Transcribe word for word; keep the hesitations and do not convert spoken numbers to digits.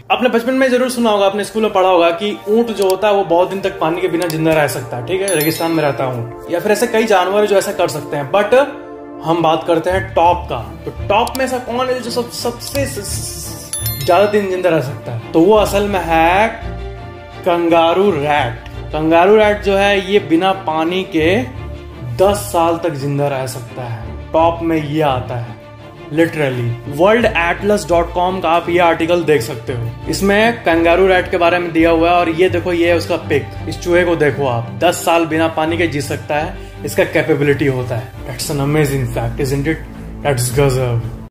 आपने बचपन में जरूर सुना होगा, अपने स्कूल में पढ़ा होगा कि ऊंट जो होता है वो बहुत दिन तक पानी के बिना जिंदा रह सकता है, ठीक है, रेगिस्तान में रहता हूँ, या फिर ऐसे कई जानवर है जो ऐसा कर सकते हैं। बट हम बात करते हैं टॉप का, तो टॉप में ऐसा कौन है जो सब सबसे ज्यादा दिन जिंदा रह सकता है? तो वो असल में है कंगारू रैट। कंगारू रैट जो है ये बिना पानी के दस साल तक जिंदा रह सकता है। टॉप में ये आता है literally. World atlas dot com का आप ये आर्टिकल देख सकते हो, इसमें कंगारू रैट के बारे में दिया हुआ है। और ये देखो, ये है उसका पिक। इस चूहे को देखो आप, दस साल बिना पानी के जी सकता है, इसका कैपेबिलिटी होता है। That's an amazing fact, isn't it? That's गजब।